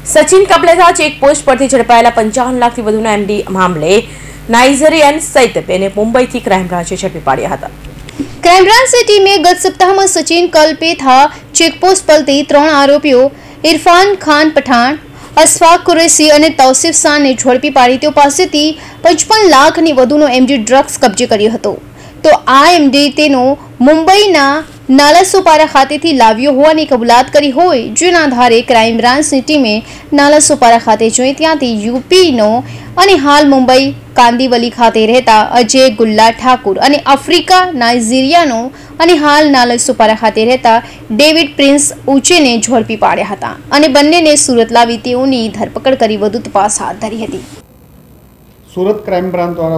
Sachin Kapletha checkpost પરથી ઝડપાયેલા 55 લાખથી વધુના એમડી મામલે નાઇજીરિયન સહિત બેને મુંબઈથી ક્રાઇમ બ્રાન્ચે ઝડપી પાડ્યા હતા। ક્રાઇમ બ્રાન્ચની ટીમે ગત સપ્તાહમાં સચિન કલ્પેથા ચેકપોસ્ટ પરથી 3 આરોપીઓ ઇરફાન ખાન પઠાણ, અશફાક કુરેશી અને તૌસીફ શાહને ઝડપી પાડી તેઓ પાસેથી 55 લાખની વધુનો એમડી ડ્રગ્સ કબજે કર્યો હતો। તો આ એમડી તેનો મુંબઈના નાલાસોપારા ખાતેથી લાવ્યો હોવાની કબૂલાત કરી હોય, જેના આધારે ક્રાઇમ બ્રાન્ચની ટીમે નાલાસોપારા ખાતે જઈ ત્યાંથી યુપીનો અને હાલ મુંબઈ કાંદીવલી ખાતે રહેતા અજય ગુલ્લા ઠાકુર અને આફ્રિકા નાઇજીરિયાનો અને હાલ નાલાસોપારા ખાતે રહેતા ડેવિડ પ્રિન્સ ઉચેને ઝડપી પાડ્યા હતા અને બંનેને સુરત લાવી તેઓની ધરપકડ કરી વધુ તપાસ હાથ ધરી હતી। सूरत क्राइम ब्रांच द्वारा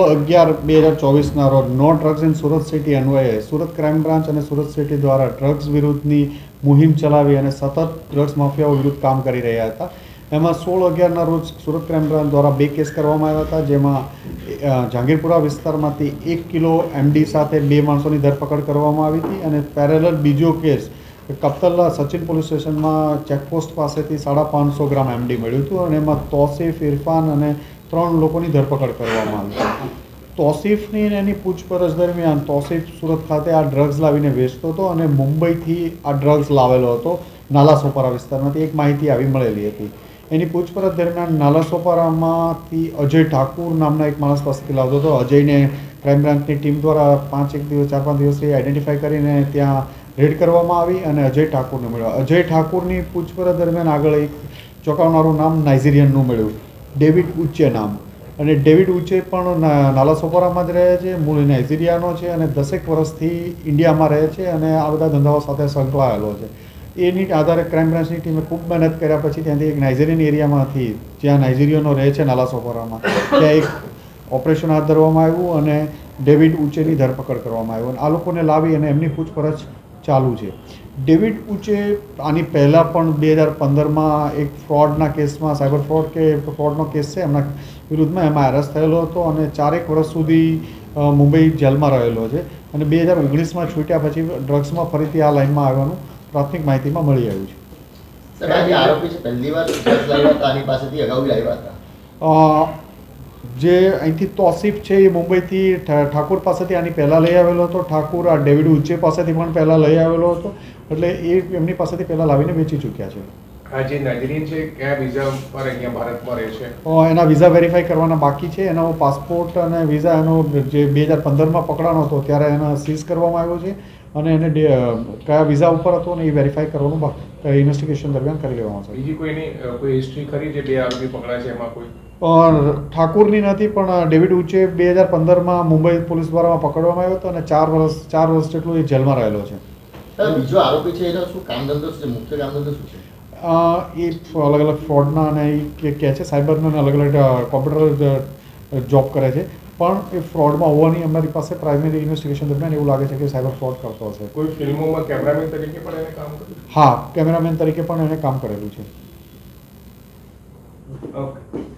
16/11/2024 रोज no drugs in Surat city अन्वये सूरत क्राइम ब्रांच और सूरत सिटी द्वारा ड्रग्स विरुद्धनी मुहिम चलावी और सतत ड्रग्स माफियाओं विरुद्ध काम कर रहा था। एमां 16/11 रोज सूरत क्राइम ब्रांच द्वारा 2 केस करवामां आव्या हता, जेमां जहांगीरपुरा विस्तारमांथी 1 किलो एमडी साथे 2 माणसोनी धरपकड़ करवामां आवी हती अने पेरेलल बीजो केस कप्तला सचिन पोलीस स्टेशन में चेकपोस्ट पासेथी 550 ग्राम एमडी मळ्युं हतुं अने एमां तौसीफ, इरफान अने 3 लोगों की धरपकड़ करवामां आवी। तौसीफनी एनी पूछपरछ दरमियान तौसीफ सूरत खाते आ ड्रग्स लावीने वेचतो हतो अने मुंबईथी आ ड्रग्स लावेलो हतो नालासोपारा विस्तारमांथी एक माहिती आवी मळेली हती। एनी पूछपरछ दरमियान नालासोपारामांथी अजय ठाकुर नामना एक माणस पासेथी लावतो हतो। अजयने क्राइम ब्रांचनी टीम द्वारा 4-5 દિવસથી आइडेंटिफाई करीने त्यां रेड करवामां आवी अने अजय ठाकुरने मळ्यो। अजय ठाकुरनी पूछपरछ दरमियान आगळ एक ચોંકાવનારું નામ નાઇજીરિયનનું મળ્યું, ડેવિડ ઉચે નામ। અને ડેવિડ ઉચે પણ નાલાસોપારામાં જ રહે છે, મૂળ નાઇજીરિયાનો છે અને 10 વર્ષથી ઇન્ડિયામાં રહે છે અને આ બધા ધંધાઓ સાથે સંકળાયેલો છે। એની આધારે ક્રાઇમ બ્રાન્ચની ટીમે ખૂબ મહેનત કર્યા પછી ત્યાંથી એક નાઇજીરિયન એરિયામાંથી જ્યાં નાઇજીરિયનો રહે છે નાલાસોપારામાં ત્યાં એક ઓપરેશન હાથ ધરવામાં આવ્યું અને ડેવિડ ઉચેની ધરપકડ કરવામાં આવ્યું અને આ લોકોને લાવી અને એમની પૂછપરછ ચાલુ છે। डेविड उचे आनी पहला पण 2015 में एक फ्रॉडना केस में साइबर फ्रॉड के फ्रॉडनो केस है एमना विरुद्ध में एम अरेस्ट थयेलो हतो अने 4 वर्ष सुधी मुंबई जेल में रहेलो छे अने 2019 में छूट्या पछी ड्रग्स में फरीथी आ लाइन में आववानुं प्राथमिक माहिती में मळी आव्युं छे। सर आज आरोपी से पहली बार ड्रग्स लाव्या हता आनी पासेथी अगाऊ लाव्या हता। जे અહીંથી તૌસીફ છે એ મુંબઈથી ઠાકુર પાસેથી આની પહેલાં લઈ આવેલો હતો। ઠાકુર આ ડેવિડ ઉચે પાસેથી પણ પહેલાં લઈ આવેલો હતો, એટલે એ એમની પાસેથી પહેલાં લાવીને વેચી ચૂક્યા છે। આ જે નાઇજીરિયન છે કયા વિઝા પર અહીંયા ભારતમાં રહે છે? એના વિઝા વેરીફાઈ કરવાના બાકી છે। એનો પાસપોર્ટ અને વિઝા એનો જે 2015 પકડાનો હતો ત્યારે એના સીઝ કરવામાં આવ્યો છે અને એને કયા વિઝા ઉપર હતો ને એ વેરીફાઈ કરવાનું ઇન્વેસ્ટિગેશન દરમિયાન કરી લેવામાં આવશે। બીજી કોઈ હિસ્ટ્રી ખરી જે 2 આરોપી પકડાય છે એમાં કોઈ? ઠાકુરની નથી, પણ ડેવિડ ઉચે 2015 મુંબઈ પોલીસ દ્વારા પકડવામાં આવ્યો હતો અને 4 વર્ષ જેટલું એ જેલમાં રહેલો છે। બીજો આરોપી છે એનો શું કામ ધંધો છે, મુખ્ય કામ ધંધો શું છે? એ અલગ અલગ ફ્રોડના અને એ કહે છે સાયબરના અલગ અલગ કોમ્પ્યુટર જોબ કરે છે, પણ એ ફ્રોડમાં હોવાની અમારી પાસે પ્રાઇમરી ઇન્વેસ્ટિગેશન દરમિયાન એવું લાગે છે કે સાયબર ફ્રોડ કરતો હશે। કોઈ ફિલ્મોમાં કેમેરામેન તરીકે પણ એને કામ કર્યું? હા, કેમેરામેન તરીકે પણ એને કામ કરેલું છે। ઓકે।